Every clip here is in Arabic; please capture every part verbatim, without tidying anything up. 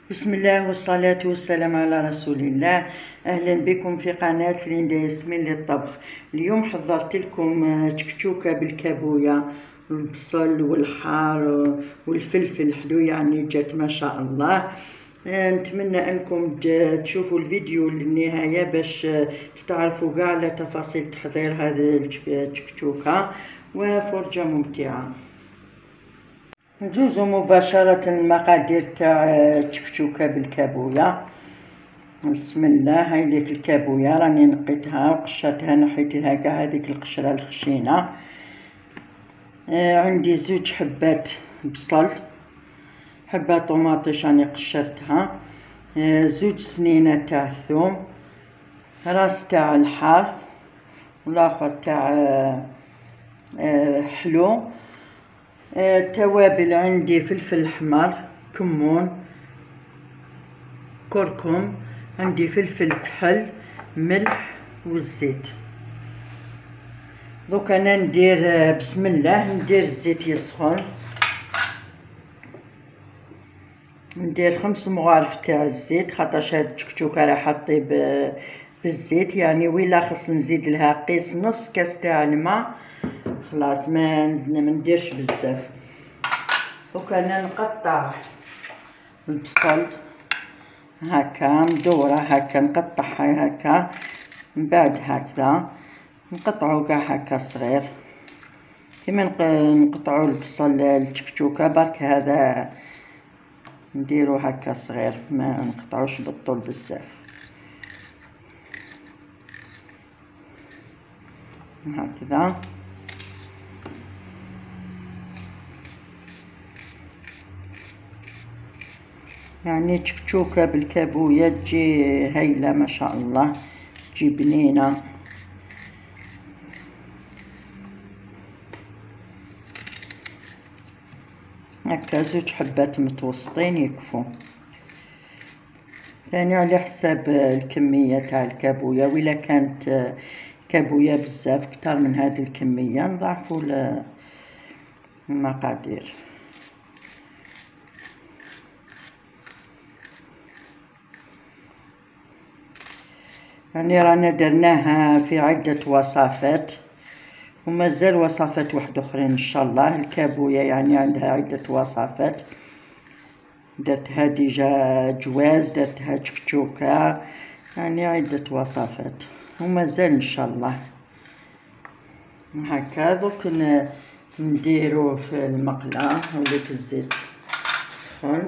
بسم الله والصلاة والسلام على رسول الله. أهلا بكم في قناة ليندا ياسمين للطبخ. اليوم حضرت لكم تكتوكة بالكابوية والبصل والحار والفلفل الحلو، يعني جات ما شاء الله. نتمنى أنكم تشوفوا الفيديو للنهاية باش تعرفوا كاع على تفاصيل تحضير هذه التكتوكة، وفرجة ممتعة. ندوزو مباشرة المقادير تاع التكتوكة بالكابوية. بسم الله. هاي ليك الكابوية راني نقيتها وقشرتها، نحيت لها كاع هذيك القشرة الخشينة. آه عندي زوج حبات بصل، حبة طماطيش راني قشرتها، آه زوج سنينة تاع الثوم، راس تاع الحار والاخر تاع آه آه حلو. التوابل عندي فلفل احمر، كمون، كركم، عندي فلفل كحل، ملح والزيت. دوك انا ندير بسم الله، ندير الزيت يسخن، ندير خمس مغارف تاع الزيت، خاطرش هاد التكتوكه راح طيب بالزيت، يعني ويلا خص نزيد لها قيس نص كاس تاع الماء. خلاص ما نديرش بزاف. دوك انا نقطع البصل هكا مدورة، هكا نقطعها هكا، من بعد هكذا نقطعو كاع هكا صغير كيما نقطعو البصل التكتوكة، برك هذا نديرو هكا صغير، ما نقطعوش بالطول بزاف هكذا. يعني تكتوكة بالكابوية تجي هايلة ما شاء الله، تجي بنينة. هكا زوج حبات متوسطين يكفو، ثاني على حساب الكمية تاع الكابوية. وإلا كانت كابوية بزاف كتر من هذه الكمية نضاعفو المقادير. يعني رانا درناها في عدة وصفات، ومازال وصفات واحد اخرين ان شاء الله. الكابوية يعني عندها عدة وصفات، درتها ديجا جواز، درتها تكتوكة، يعني عدة وصفات ومازال ان شاء الله. هكا دوك نديروه في المقلة وليك الزيت سخون،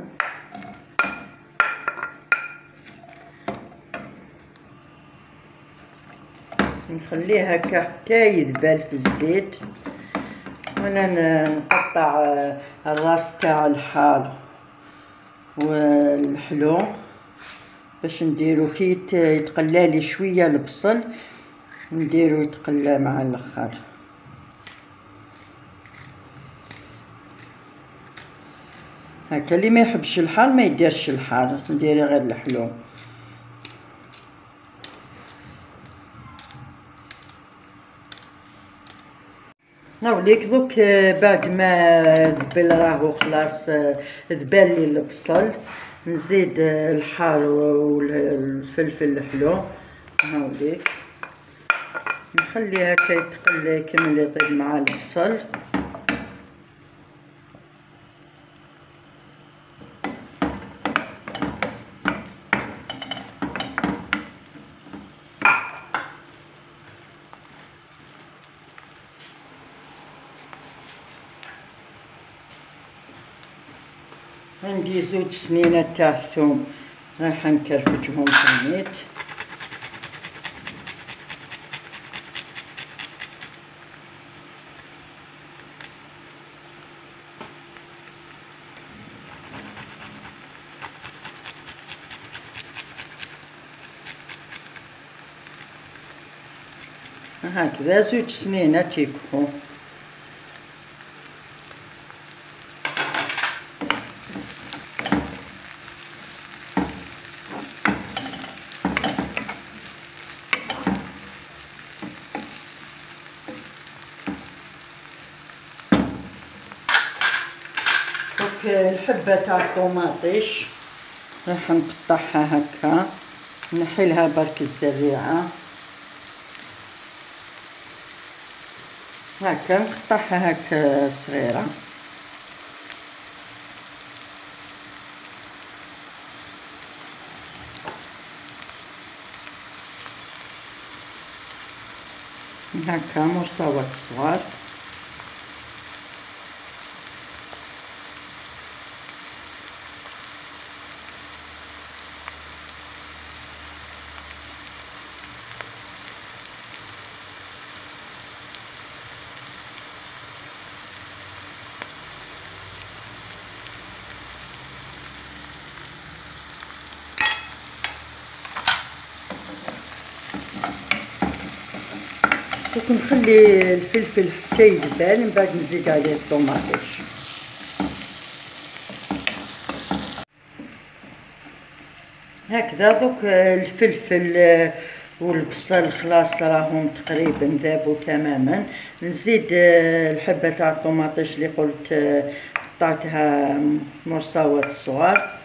نخليه هكا حتى يذبل في الزيت. وانا نقطع الراس تاع الحار والحلو باش نديرو كي يتقلى لي شويه البصل، نديرو يتقلى مع الاخر. هكا اللي ما يحبش الحار ما يديرش الحار، نديري غير الحلو. نوريك دوك بعد ما ذبل راهو خلاص ذبل لي البصل، نزيد الحار والفلفل الحلو. نوريك نخليه هكا يتقلى يكمل يطيب مع البصل. عندي زوج سنينة تاع الثوم راح نكرفجهم في النيت. هكذا زوج سنينة تيكفو. الحبة تاع الطوماطيش راح نقطعها هكا، نحيلها برك الزريعة هكا، نقطعها هكا صغيرة. هكا مرصوات صغار. دوك نخلي الفلفل حتى يذبل، من بعد نزيد عليه الطوماطيش. هكذا دوك الفلفل والبصل خلاص راهم تقريبا ذابوا تماما. نزيد الحبه تاع الطوماطيش اللي قلت قطعتها مرصوات صغار.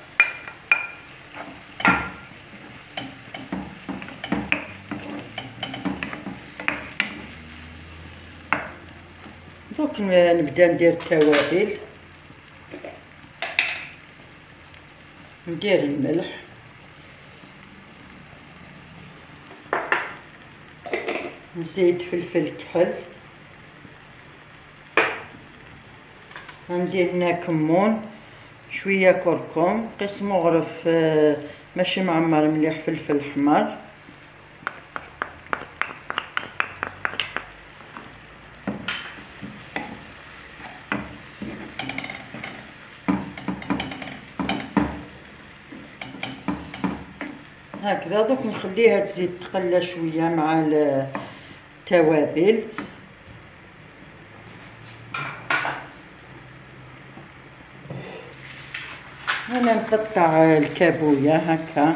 دوك نبدا ندير التوابل، ندير الملح، نزيد فلفل كحل، غندير هنا كمون، شويه كركم، قسم مغرف ماشي معمر مليح، فلفل حمر، هكذا. دوك نخليها تزيد تقلى شويه مع التوابل. انا نقطع الكابويه هكا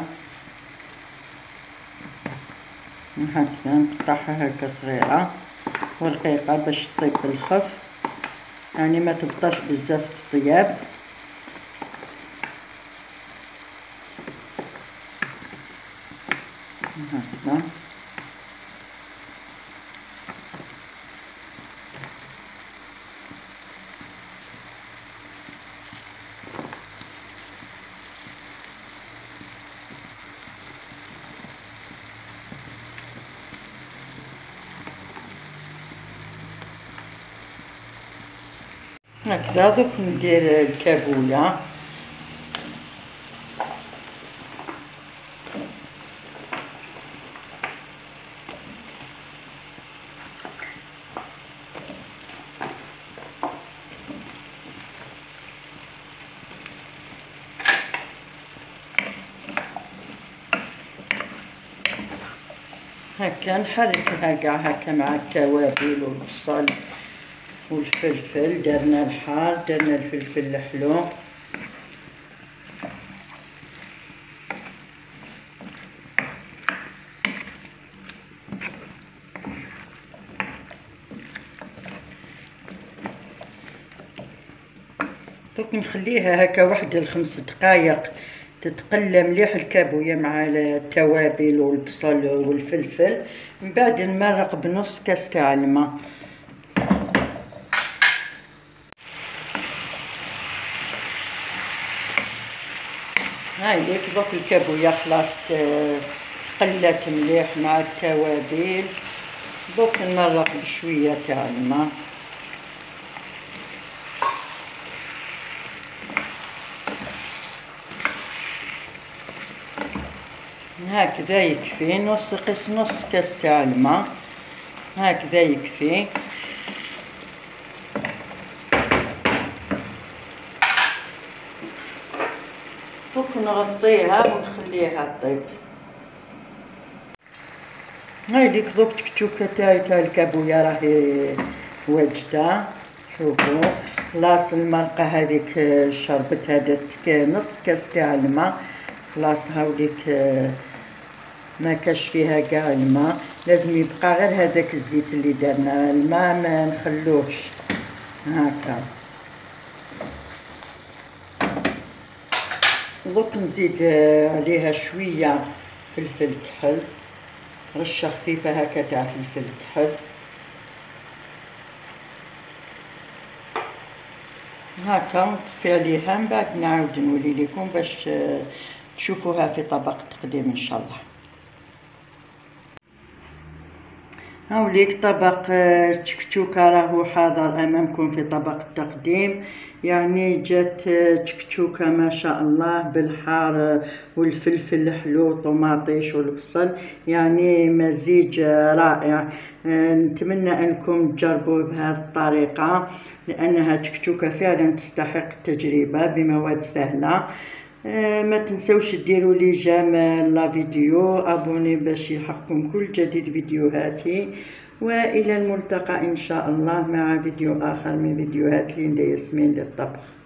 هكا، نقطعها هكا صغيره ورقيقه باش تطيب بالخف، يعني ما تبطاش بزاف في الطياب. هكذا هكذا. دوك ندير الكابويه، هكا نحركها كاع هكا مع التوابل والبصل والفلفل. درنا الحار، درنا الفلفل الحلو، دوك نخليها هكا واحد الخمس دقائق تتقلى مليح الكابويه مع التوابل والبصل والفلفل. من بعد نمرق بنص كاس تاع الماء. هاي ليك دوك الكابويه خلاص تقلات مليح مع التوابل. دوك نمرق بشويه تاع الماء. هكذا يكفي، نص قس نص كاس تاع الماء، هكذا يكفي. دوك نغطيها ونخليها طيب. هاي ليك دوك التكتوكه تاعي تاع الكابويه راهي واجده. شوفوا خلاص المرقه هذيك شربت هذاك نص كاس تاع الماء، خلاص هاوليك ما كاش فيها كاع الماء، لازم يبقى غير هذاك الزيت اللي درنا، الماء ما نخلوهش هكا. دوك نزيد عليها شوية فلفل كحل، رشة خفيفة هكا تاع فلفل كحل، هكا نطفي عليها. من بعد نعاود نولي لكم باش تشوفوها في طبق التقديم ان شاء الله. هاوليك طبق تشكتشوكة راهو حاضر امامكم في طبق التقديم. يعني جات تشكتشوكة ما شاء الله بالحار والفلفل الحلو والطماطيش والبصل، يعني مزيج رائع. نتمنى انكم تجربوه بهذه الطريقة لانها تشكتشوكة فعلا تستحق التجربة بمواد سهلة. ما تنسوش ديروا لي جيم لا فيديو، ابوني باش يلحقكم كل جديد فيديوهاتي، والى الملتقى ان شاء الله مع فيديو اخر من فيديوهات ليندا ياسمين للطبخ.